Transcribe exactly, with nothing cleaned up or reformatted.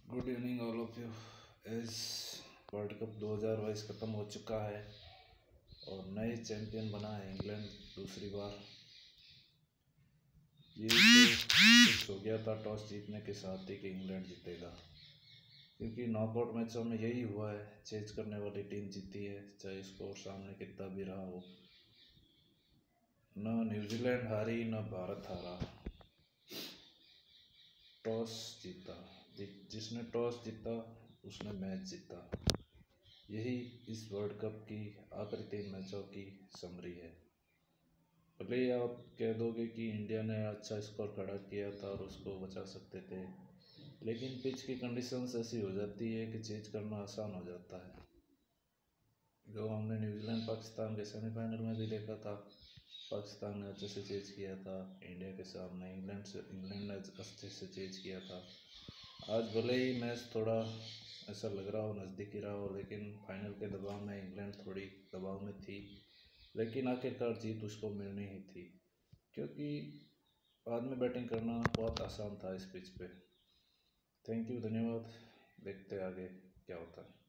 Good evening all of you. इस world cup दो हज़ार बाईस ख़त्म हो चुका है और नए चैंपियन बना है इंग्लैंड दूसरी बार। ये तो फिक्स हो गया था टॉस जीतने के साथ ही कि इंग्लैंड जीतेगा, क्योंकि नॉकआउट मैचों में यही हुआ है, चेज करने वाली टीम जीती है, चाहे स्कोर सामने कितना भी रहा हो। न न्यूजीलैंड हारी न भारत हारा, टॉस जीता। जिसने टॉस जीता उसने मैच जीता। यही इस वर्ल्ड कप की आखिरी तीन मैचों की समरी है। भले ही आप कह दोगे कि इंडिया ने अच्छा स्कोर खड़ा किया था और उसको बचा सकते थे, लेकिन पिच की कंडीशंस ऐसी हो जाती है कि चेज करना आसान हो जाता है। जो हमने न्यूजीलैंड पाकिस्तान के सेमीफाइनल में भी देखा था, पाकिस्तान ने अच्छे से चेज किया था इंडिया के सामने, इंग्लैंड से इंग्लैंड ने अच्छे से चेज किया था। आज भले ही मैच थोड़ा ऐसा लग रहा हो नज़दीकी रहा हो, लेकिन फाइनल के दबाव में इंग्लैंड थोड़ी दबाव में थी, लेकिन आखिरकार जीत उसको मिलनी ही थी, क्योंकि बाद में बैटिंग करना बहुत आसान था इस पिच पे। थैंक यू, धन्यवाद। देखते आगे क्या होता है।